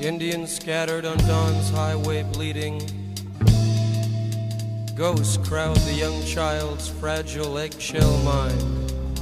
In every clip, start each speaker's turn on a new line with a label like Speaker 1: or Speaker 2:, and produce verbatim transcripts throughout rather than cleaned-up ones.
Speaker 1: Indians scattered on dawn's highway bleeding. Ghosts crowd the young child's fragile eggshell mind.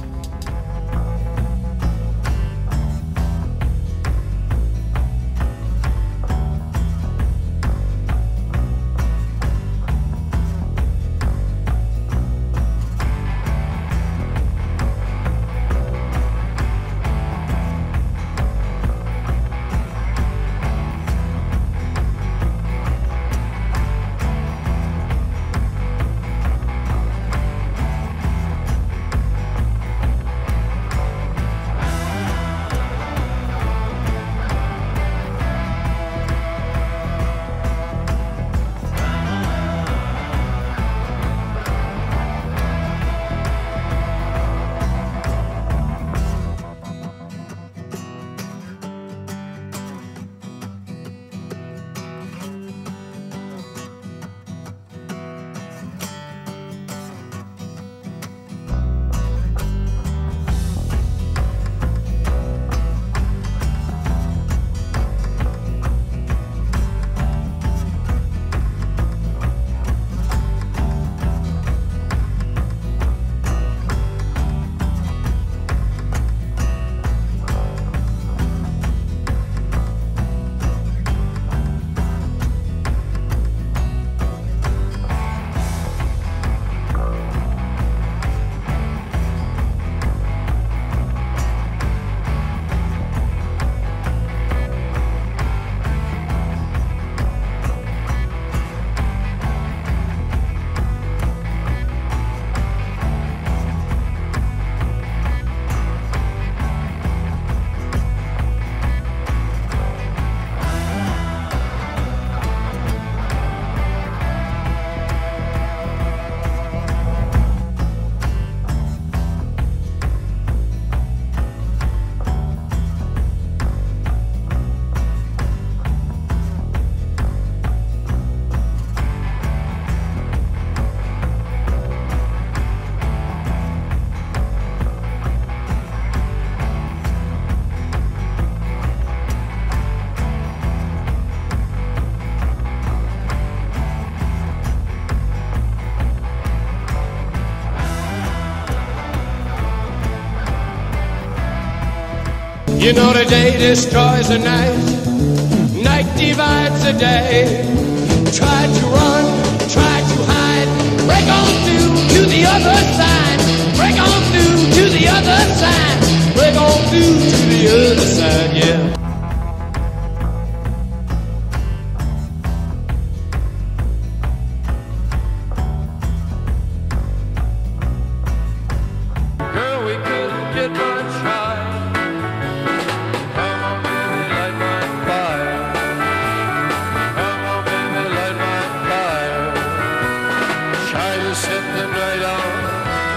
Speaker 2: You know the day destroys the night, night divides the day. Try to run, try to hide, break on through to the other side. Break on through to the other side. Break on through to the other side, yeah.
Speaker 1: Girl, we couldn't get much higher. Come on, baby, light my fire. Come on, baby, light my fire. Try to set the night on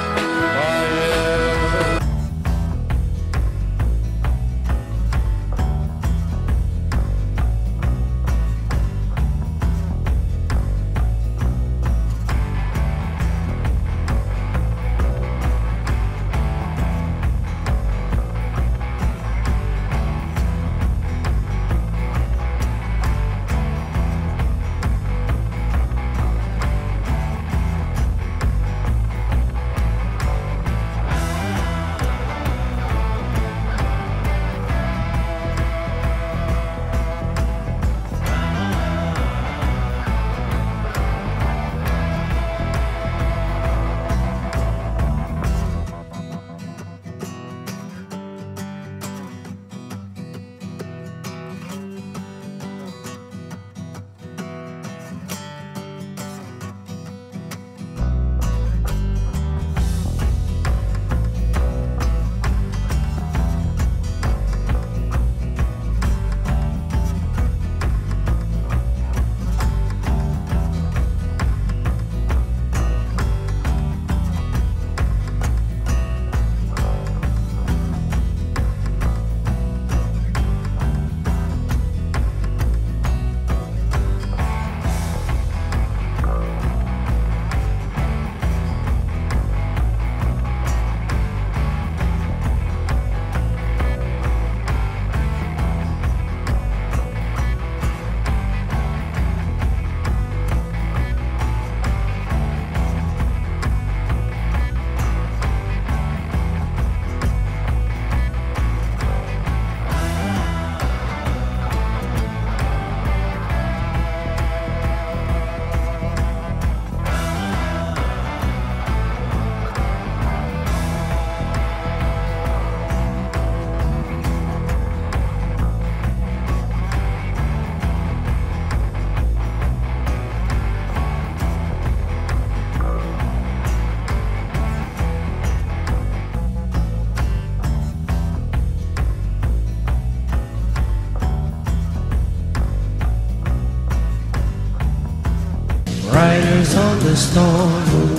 Speaker 3: the storm,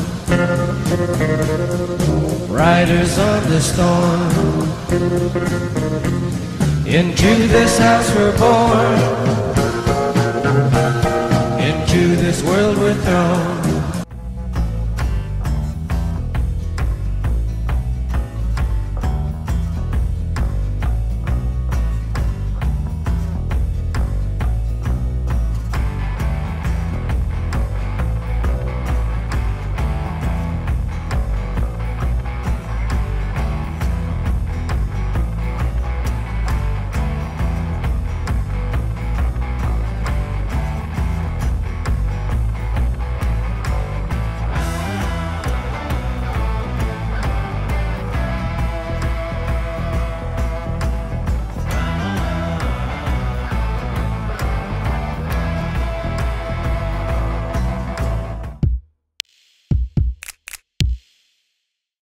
Speaker 3: riders on the storm. Into this house we're born, into this world we're thrown.